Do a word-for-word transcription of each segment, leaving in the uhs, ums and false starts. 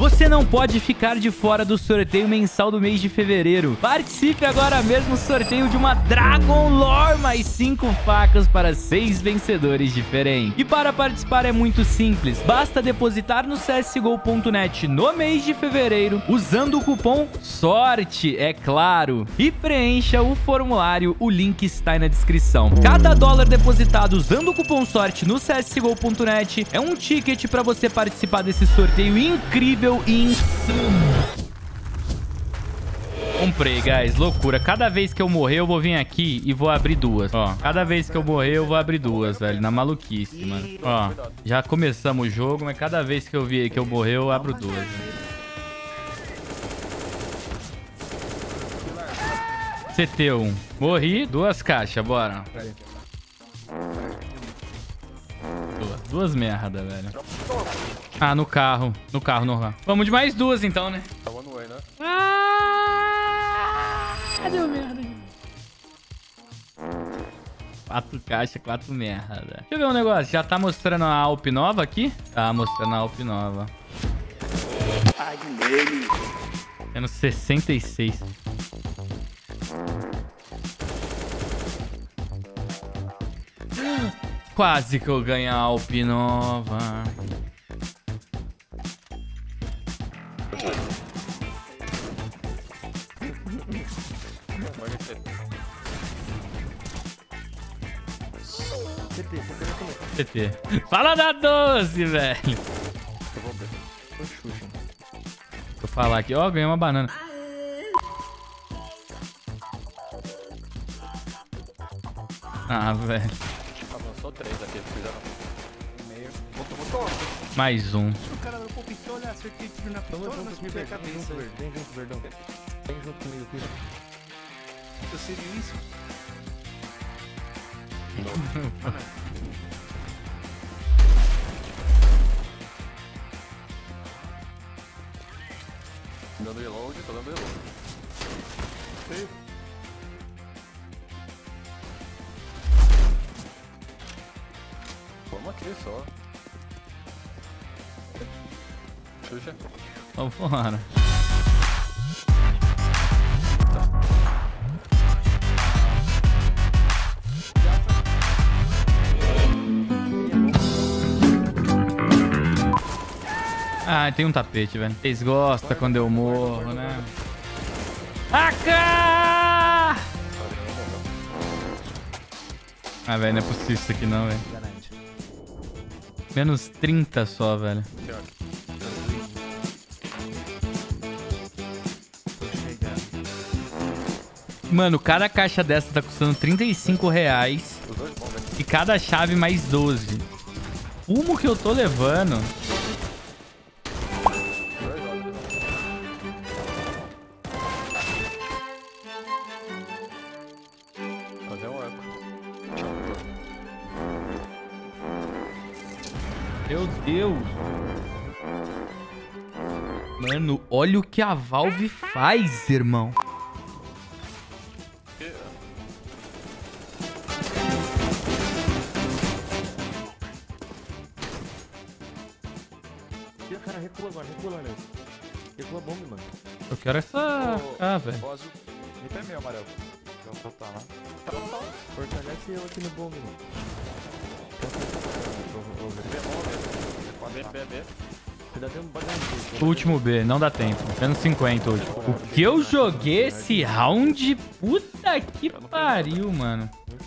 Você não pode ficar de fora do sorteio mensal do mês de fevereiro. Participe agora mesmo do sorteio de uma Dragon Lore mais cinco facas para seis vencedores diferentes. E para participar é muito simples. Basta depositar no C S G O ponto net no mês de fevereiro usando o cupom SORTE, é claro. E preencha o formulário, o link está aí na descrição. Cada dólar depositado usando o cupom SORTE no C S G O ponto net é um ticket para você participar desse sorteio incrível e insano. Comprei, guys. Loucura. Cada vez que eu morrer, eu vou vir aqui e vou abrir duas. Ó, cada vez que eu morrer, eu vou abrir duas, velho. Na maluquice, mano. Ó, já começamos o jogo, mas cada vez que eu vi que eu morrer, eu abro duas. Né? C T um. Morri. Duas caixas, bora. Duas, duas merda, velho. Ah, no carro. No carro, no carro. Vamos de mais duas, então, né? Ah, deu merda. Quatro caixas, quatro merda. Deixa eu ver um negócio. Já tá mostrando a Alp nova aqui? Tá mostrando a Alp nova. Tendo sessenta e seis. Quase que eu ganho a Alp nova. C T. Fala da doce, velho. Eu vou ver. Vou falar aqui. Ó, ganhei uma banana. Ah, velho. Avançou três aqui, fizeram meio. Mais um. O cara não pô pistola, acertei tiro na pistola, mas me veio a cabeça. Vem junto, Verdão. Vem junto comigo aqui. Eu sei isso. Não. Dando reload, tô dando reload. Sei. Vamos aqui só. Xuxa. Vamos fora. Ah, tem um tapete, velho. Vocês gostam quando eu morro, né? A K! Ah, velho, não é possível isso aqui não, velho. Menos trinta só, velho. Mano, cada caixa dessa tá custando trinta e cinco reais. E cada chave mais doze. Fumo que eu tô levando. Meu Deus. Mano, olha o que a Valve faz, irmão. Cara, recua agora, recua lá, Léo. Recua a bomba, mano. Eu quero essa... Ah, velho. Ripa é meu, amarelo. Então tá lá. Fortalece eu aqui no bomba, mano. B, B, B. O último B, não dá tempo. Menos cinquenta hoje. O que eu joguei esse round? Puta que pariu, mano.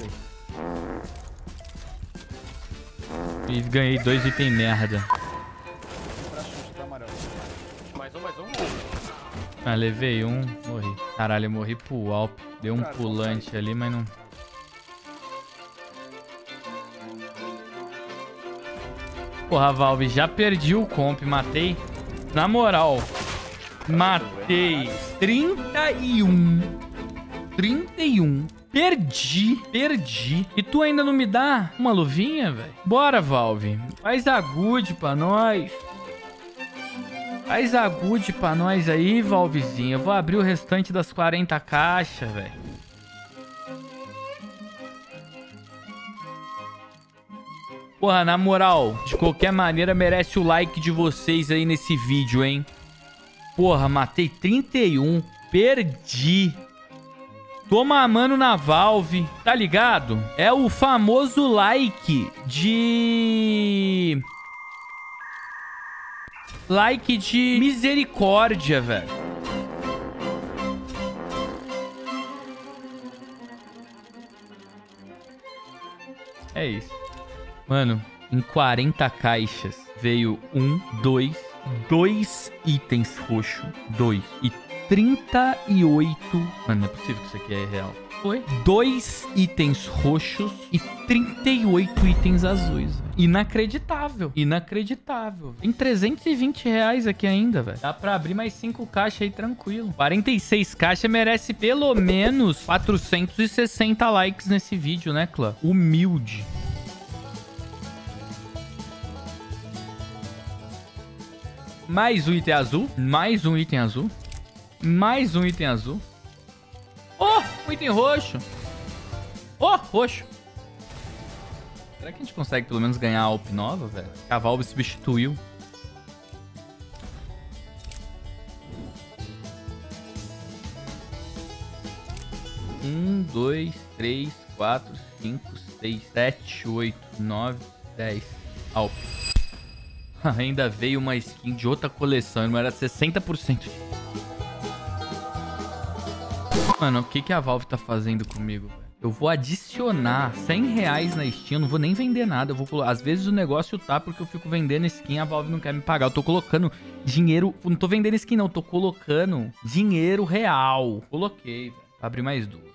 E ganhei dois itens merda. Mais um, mais um. Ah, levei um, morri. Caralho, eu morri pro Alp. Deu um pulante ali, mas não... Porra, Valve, já perdi o comp, matei. Na moral, matei trinta e um. trinta e um. Perdi, perdi. E tu ainda não me dá uma luvinha, velho? Bora, Valve. Faz a good pra nós. Faz a good pra nós aí, Valvezinha. Eu vou abrir o restante das quarenta caixas, velho. Porra, na moral, de qualquer maneira, merece o like de vocês aí nesse vídeo, hein? Porra, matei trinta e um. Perdi. Toma a mano na Valve. Tá ligado? É o famoso like de... Like de misericórdia, velho. É isso. Mano, em quarenta caixas veio um, dois, dois itens roxo. Dois. E trinta e oito... Mano, não é possível que isso aqui é real. Foi? Dois itens roxos e trinta e oito itens azuis. Véio. Inacreditável. Inacreditável. Tem trezentos e vinte reais aqui ainda, velho. Dá pra abrir mais cinco caixas aí tranquilo. quarenta e seis caixas merece pelo menos quatrocentos e sessenta likes nesse vídeo, né, clã? Humilde. Mais um item azul. Mais um item azul. Mais um item azul. Oh, um item roxo. Oh, roxo. Será que a gente consegue pelo menos ganhar a Alp nova, velho? A Valve substituiu. Um, dois, três, quatro, cinco, seis, sete, oito, nove, dez. Alp. Ainda veio uma skin de outra coleção. Não era sessenta por cento. Mano, o que, que a Valve tá fazendo comigo, velho? Eu vou adicionar cem reais na Steam. Eu não vou nem vender nada. Eu vou... Às vezes o negócio tá porque eu fico vendendo skin. A Valve não quer me pagar. Eu tô colocando dinheiro... Não tô vendendo skin, não. Eu tô colocando dinheiro real. Coloquei, velho. Pra abrir mais duas.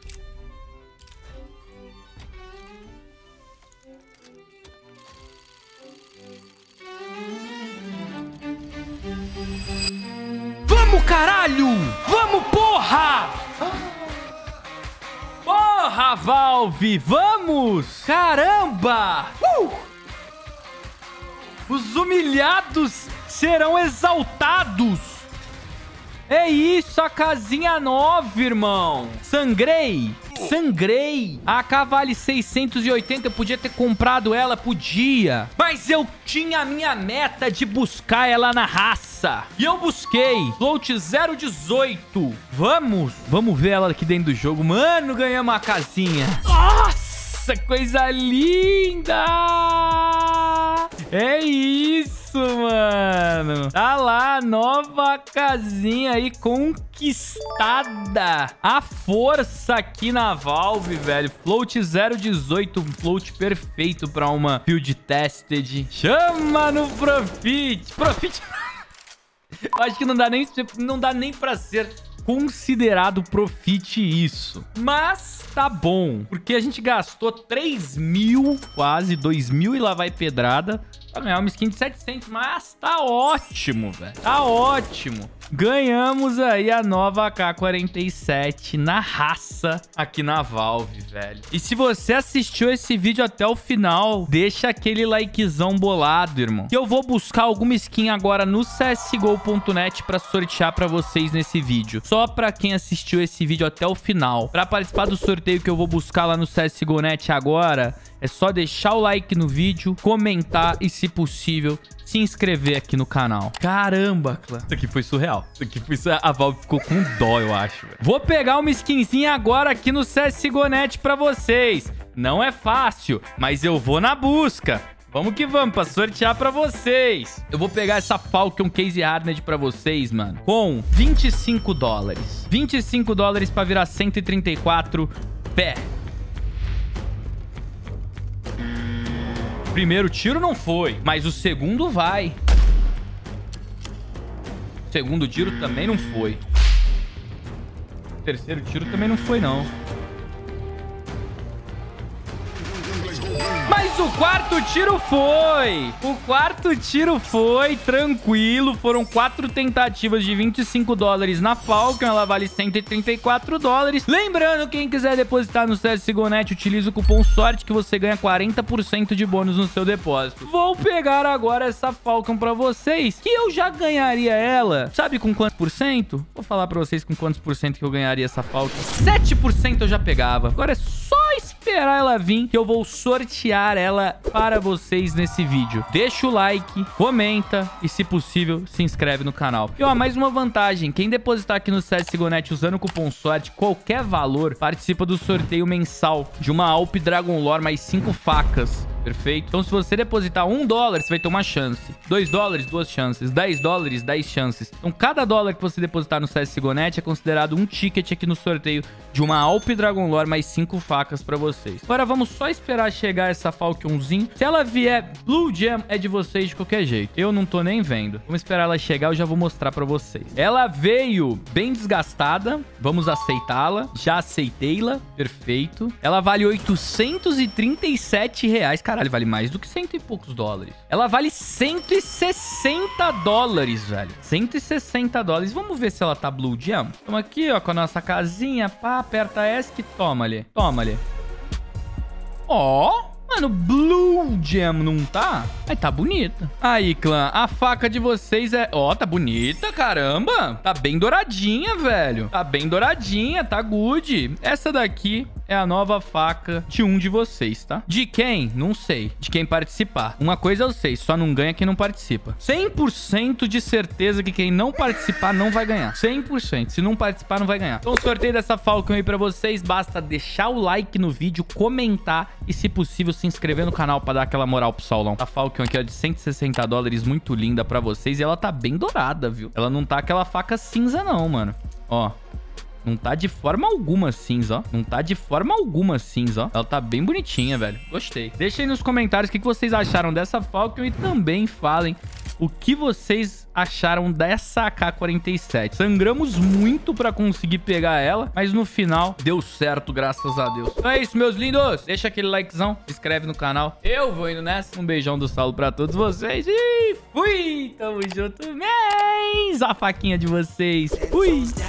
Vamos, caralho! Vamos, porra! Porra, Valve! Vamos! Caramba! Uh! Os humilhados serão exaltados! É isso, a casinha nova, irmão! Sangrei! Sangrei! A A K vale seiscentos e oitenta, eu podia ter comprado ela, podia. Mas eu tinha a minha meta de buscar ela na raça. E eu busquei. Float zero dezoito. Vamos! Vamos ver ela aqui dentro do jogo. Mano, ganhamos a casinha. Nossa, coisa linda! É isso, mano. Tá lá, nova casinha aí conquistada. A força aqui na Valve, velho. Float zero dezoito, um float perfeito pra uma build tested. Chama no Profit. Profit... Eu acho que não dá nem, não dá nem pra ser considerado Profit isso. Mas tá bom, porque a gente gastou três mil, quase dois mil e lá vai pedrada, pra ganhar uma skin de setecentos. Mas tá ótimo, velho. Tá ótimo. Ganhamos aí a nova A K quarenta e sete na raça aqui na Valve, velho. E se você assistiu esse vídeo até o final, deixa aquele likezão bolado, irmão. Que eu vou buscar alguma skin agora no C S G O ponto net pra sortear pra vocês nesse vídeo. Só pra quem assistiu esse vídeo até o final. Pra participar do sorteio que eu vou buscar lá no C S G O ponto net agora, é só deixar o like no vídeo, comentar e, se possível, se inscrever aqui no canal. Caramba, clã. Isso aqui foi surreal. Isso aqui foi... A Valve ficou com dó, eu acho. Véio. Vou pegar uma skinzinha agora aqui no C S G O ponto net pra vocês. Não é fácil, mas eu vou na busca. Vamos que vamos, pra sortear pra vocês. Eu vou pegar essa Falcon Case Hardened pra vocês, mano, com vinte e cinco dólares. vinte e cinco dólares pra virar cento e trinta e quatro pé. Primeiro tiro não foi, mas o segundo vai. O segundo tiro também não foi. O terceiro tiro também não foi, não. Mas o quarto tiro foi. O quarto tiro foi tranquilo. Foram quatro tentativas de vinte e cinco dólares na Falcon. Ela vale cento e trinta e quatro dólares. Lembrando, quem quiser depositar no C S G O ponto net, utiliza o cupom SORTE que você ganha quarenta por cento de bônus no seu depósito. Vou pegar agora essa Falcon pra vocês, que eu já ganharia ela. Sabe com quantos por cento? Vou falar pra vocês com quantos por cento que eu ganharia essa Falcon. sete por cento eu já pegava. Agora é só esperar esperar ela vir que eu vou sortear ela para vocês nesse vídeo. Deixa o like, comenta e, se possível, se inscreve no canal. E ó, mais uma vantagem, quem depositar aqui no C S G O Net usando o cupom SORTE, qualquer valor, participa do sorteio mensal de uma Alp Dragon Lore mais cinco facas. Perfeito? Então, se você depositar um dólar, você vai ter uma chance. dois dólares, duas chances. dez dólares, dez chances. Então, cada dólar que você depositar no C S G O Net é considerado um ticket aqui no sorteio de uma Alp Dragon Lore mais cinco facas pra vocês. Agora, vamos só esperar chegar essa Falconzinho. Se ela vier Blue Gem, é de vocês de qualquer jeito. Eu não tô nem vendo. Vamos esperar ela chegar, eu já vou mostrar pra vocês. Ela veio bem desgastada. Vamos aceitá-la. Já aceitei-la. Perfeito. Ela vale oitocentos e trinta e sete reais. Caralho, vale mais do que cento e poucos dólares. Ela vale cento e sessenta dólares, velho. cento e sessenta dólares. Vamos ver se ela tá Blue Gem. Estamos aqui, ó, com a nossa casinha. Pá, aperta S que toma ali. Toma ali. Ó. Mano, Blue Gem não tá? Aí tá bonita. Aí, clã, a faca de vocês é... Ó, tá bonita, caramba. Tá bem douradinha, velho. Tá bem douradinha, tá good. Essa daqui é a nova faca de um de vocês, tá? De quem? Não sei. De quem participar. Uma coisa eu sei, só não ganha quem não participa. cem por cento de certeza que quem não participar não vai ganhar. cem por cento. Se não participar, não vai ganhar. Então, sorteio dessa Falcon aí pra vocês. Basta deixar o like no vídeo, comentar e, se possível, se inscrever no canal pra dar aquela moral pro Saulão. A Falcon aqui é de cento e sessenta dólares, muito linda pra vocês. E ela tá bem dourada, viu? Ela não tá aquela faca cinza não, mano. Ó. Não tá de forma alguma cinza, ó. Não tá de forma alguma cinza, ó. Ela tá bem bonitinha, velho. Gostei. Deixa aí nos comentários o que vocês acharam dessa Falcon e também falem o que vocês acharam dessa A K quarenta e sete. Sangramos muito pra conseguir pegar ela, mas no final deu certo, graças a Deus. Então é isso, meus lindos. Deixa aquele likezão, se inscreve no canal. Eu vou indo nessa. Um beijão do Saulo pra todos vocês e fui! Tamo junto, mês! A faquinha de vocês. Fui!